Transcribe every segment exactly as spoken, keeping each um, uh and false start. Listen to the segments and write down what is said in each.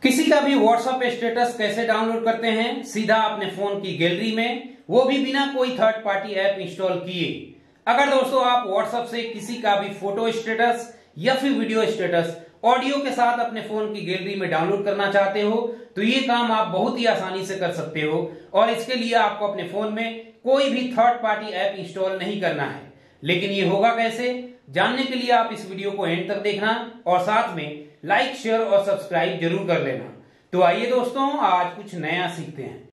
किसी का भी व्हाट्सएप स्टेटस कैसे डाउनलोड करते हैं सीधा अपने फोन की गैलरी में, वो भी बिना कोई थर्ड पार्टी ऐप इंस्टॉल किए। अगर दोस्तों आप व्हाट्सएप से किसी का भी फोटो स्टेटस या फिर वीडियो स्टेटस ऑडियो के साथ अपने फोन की गैलरी में डाउनलोड करना चाहते हो तो ये काम आप बहुत ही आसानी से कर सकते हो। और इसके लिए आपको अपने फोन में कोई भी थर्ड पार्टी ऐप इंस्टॉल नहीं करना है। लेकिन ये होगा कैसे, जानने के लिए आप इस वीडियो को एंड तक देखना और साथ में लाइक शेयर और सब्सक्राइब जरूर कर लेना। तो आइए दोस्तों, आज कुछ नया सीखते हैं।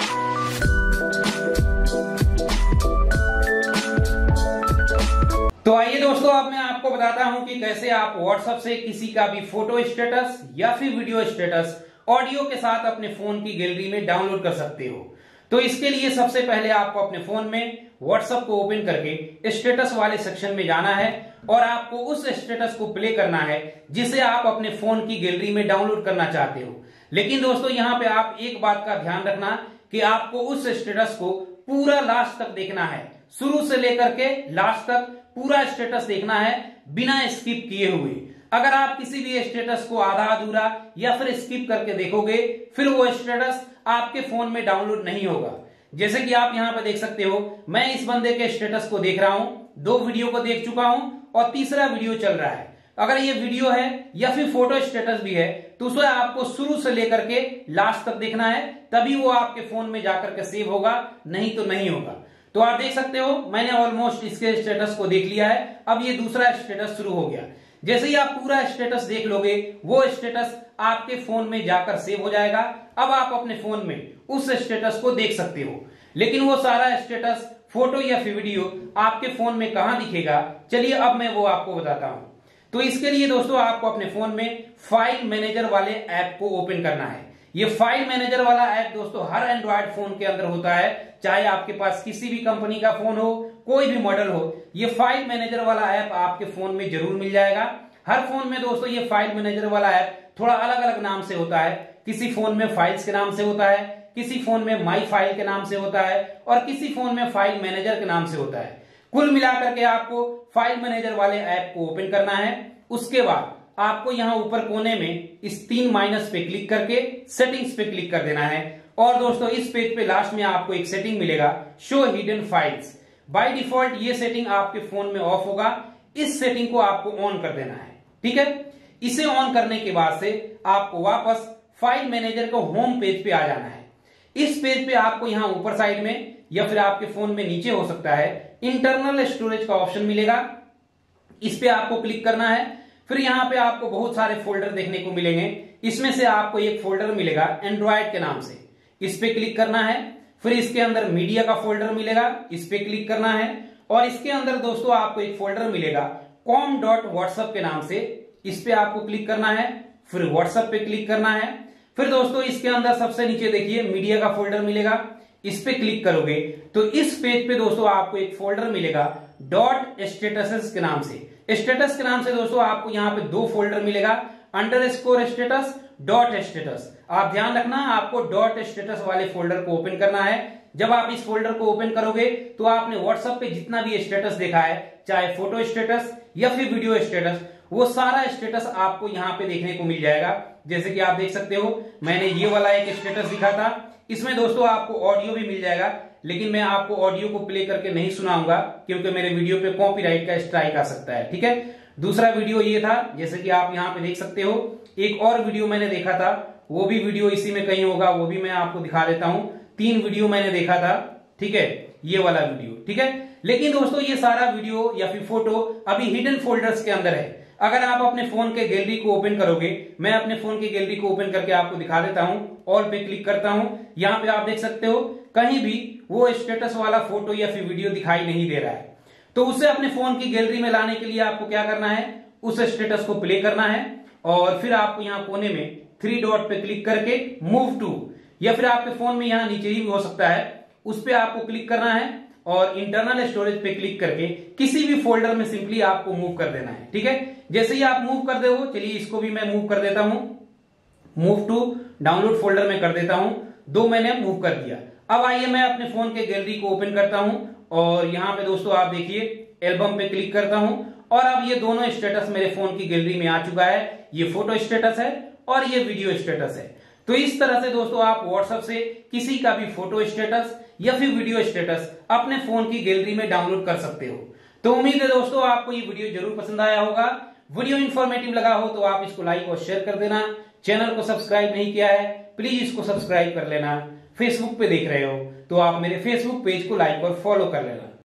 तो आइए दोस्तों, अब मैं आपको बताता हूं कि कैसे आप व्हाट्सएप से किसी का भी फोटो स्टेटस या फिर वीडियो स्टेटस ऑडियो के साथ अपने फोन की गैलरी में डाउनलोड कर सकते हो। तो इसके लिए सबसे पहले आपको अपने फोन में व्हाट्सएप को ओपन करके स्टेटस वाले सेक्शन में जाना है और आपको उस स्टेटस को प्ले करना है जिसे आप अपने फोन की गैलरी में डाउनलोड करना चाहते हो। लेकिन दोस्तों यहाँ पे आप एक बात का ध्यान रखना कि आपको उस स्टेटस को पूरा लास्ट तक देखना है, शुरू से लेकर के लास्ट तक पूरा स्टेटस देखना है बिना स्किप किए हुए। अगर आप किसी भी स्टेटस को आधा अधूरा या फिर स्किप करके देखोगे फिर वो स्टेटस आपके फोन में डाउनलोड नहीं होगा। जैसे कि आप यहाँ पे देख सकते हो, मैं इस बंदे के स्टेटस को देख रहा हूं, दो वीडियो को देख चुका हूं और तीसरा वीडियो चल रहा है। अगर ये वीडियो है या फिर फोटो स्टेटस भी है तो उसे आपको शुरू से लेकर के लास्ट तक देखना है, तभी वो आपके फोन में जाकर के सेव होगा, नहीं तो नहीं होगा। तो आप देख सकते हो मैंने ऑलमोस्ट इसके स्टेटस को देख लिया है। अब ये दूसरा स्टेटस शुरू हो गया। जैसे ही आप पूरा स्टेटस देख लोगे वो स्टेटस आपके फोन में जाकर सेव हो जाएगा। अब आप अपने फोन में उस स्टेटस को देख सकते हो। लेकिन वो सारा स्टेटस फोटो या फिर वीडियो आपके फोन में कहां दिखेगा, चलिए अब मैं वो आपको बताता हूं। तो इसके लिए दोस्तों आपको अपने फोन में फाइल मैनेजर वाले ऐप को ओपन करना है। ये फाइल मैनेजर वाला ऐप दोस्तों हर एंड्रॉयड फोन के अंदर होता है, चाहे आपके पास किसी भी कंपनी का फोन हो, कोई भी मॉडल हो, ये फाइल मैनेजर वाला ऐप आपके फोन में जरूर मिल जाएगा। हर फोन में दोस्तों ये फाइल मैनेजर वाला ऐप थोड़ा अलग अलग नाम से होता है। किसी फोन में फाइल्स के नाम से होता है, किसी फोन में माई फाइल के नाम से होता है और किसी फोन में फाइल मैनेजर के नाम से होता है। कुल मिलाकर के आपको फाइल मैनेजर वाले ऐप को ओपन करना है। उसके बाद आपको यहां ऊपर कोने में इस तीन माइनस पे क्लिक करके सेटिंग्स पे क्लिक कर देना है। और दोस्तों इस पेज पे लास्ट में आपको एक सेटिंग मिलेगा, show hidden files. By default ये सेटिंग आपके फोन में ऑफ होगा, इस सेटिंग को आपको ऑन कर देना है। ठीक है, इसे ऑन करने के बाद से आपको वापस फाइल मैनेजर को होम पेज पे आ जाना है। इस पेज पे आपको यहां ऊपर साइड में या फिर आपके फोन में नीचे हो सकता है इंटरनल स्टोरेज का ऑप्शन मिलेगा, इस पे आपको क्लिक करना है। फिर यहां पे आपको बहुत सारे फोल्डर देखने को मिलेंगे, इसमें से आपको एक फोल्डर मिलेगा एंड्रॉयड के नाम से, इस पे क्लिक करना है। फिर इसके अंदर मीडिया का फोल्डर मिलेगा, इस पे क्लिक करना है। और इसके अंदर दोस्तों आपको एक फोल्डर मिलेगा कॉम डॉट व्हाट्सएप के नाम से, इस पे आपको क्लिक करना है। फिर व्हाट्सएप पे क्लिक करना है। फिर दोस्तों इसके अंदर सबसे नीचे देखिए मीडिया का फोल्डर मिलेगा, इस पे क्लिक करोगे तो इस पेज पे दोस्तों आपको एक फोल्डर मिलेगा डॉट स्टेटस के नाम से। स्टेटस के नाम से दोस्तों आपको यहाँ पे दो फोल्डर मिलेगा, underscore status, dot status. आप ध्यान रखना आपको डॉट स्टेटस वाले फोल्डर को ओपन करना है। जब आप इस फोल्डर को ओपन करोगे तो आपने व्हाट्सएप पे जितना भी स्टेटस देखा है, चाहे फोटो स्टेटस या फिर वीडियो स्टेटस, वो सारा स्टेटस आपको यहाँ पे देखने को मिल जाएगा। जैसे कि आप देख सकते हो मैंने ये वाला एक स्टेटस दिखा था, इसमें दोस्तों आपको ऑडियो भी मिल जाएगा, लेकिन मैं आपको ऑडियो को प्ले करके नहीं सुनाऊंगा क्योंकि मेरे वीडियो पे कॉपीराइट का स्ट्राइक आ सकता है। ठीक है, दूसरा वीडियो ये था, जैसे कि आप यहाँ पे देख सकते हो। एक और वीडियो मैंने देखा था, वो भी वीडियो इसी में कहीं होगा, वो भी मैं आपको दिखा देता हूं। तीन वीडियो मैंने देखा था, ठीक है, ये वाला वीडियो। ठीक है, लेकिन दोस्तों ये सारा वीडियो या फिर फोटो अभी हिडन फोल्डर्स के अंदर है। अगर आप अपने फोन के गैलरी को ओपन करोगे, मैं अपने फोन की गैलरी को ओपन करके आपको दिखा देता हूं, ऑल पे क्लिक करता हूं। यहां पे आप देख सकते हो कहीं भी वो स्टेटस वाला फोटो या फिर वीडियो दिखाई नहीं दे रहा है। तो उसे अपने फोन की गैलरी में लाने के लिए आपको क्या करना है, उस स्टेटस को प्ले करना है और फिर आपको यहाँ कोने में थ्री डॉट पे क्लिक करके मूव टू, या फिर आपके फोन में यहाँ नीचे ही हो सकता है, उस पे आपको क्लिक करना है और इंटरनल स्टोरेज पे क्लिक करके किसी भी फोल्डर में सिंपली आपको मूव कर देना है। ठीक है, जैसे ही आप मूव कर दे हो, चलिए इसको भी मैं मूव कर देता हूं, मूव टू डाउनलोड फोल्डर में कर देता हूं। दो मैंने मूव कर दिया। अब आइए मैं अपने फोन के गैलरी को ओपन करता हूं और यहां पे दोस्तों आप देखिए एल्बम पे क्लिक करता हूं और अब ये दोनों स्टेटस मेरे फोन की गैलरी में आ चुका है। ये फोटो स्टेटस है और ये वीडियो स्टेटस है। तो इस तरह से दोस्तों आप व्हाट्सएप से किसी का भी फोटो स्टेटस या फिर वीडियो स्टेटस अपने फोन की गैलरी में डाउनलोड कर सकते हो। तो उम्मीद है दोस्तों आपको ये वीडियो जरूर पसंद आया होगा। वीडियो इन्फॉर्मेटिव लगा हो तो आप इसको लाइक और शेयर कर देना। चैनल को सब्सक्राइब नहीं किया है प्लीज इसको सब्सक्राइब कर लेना। फेसबुक पे देख रहे हो तो आप मेरे फेसबुक पेज को लाइक और फॉलो कर लेना।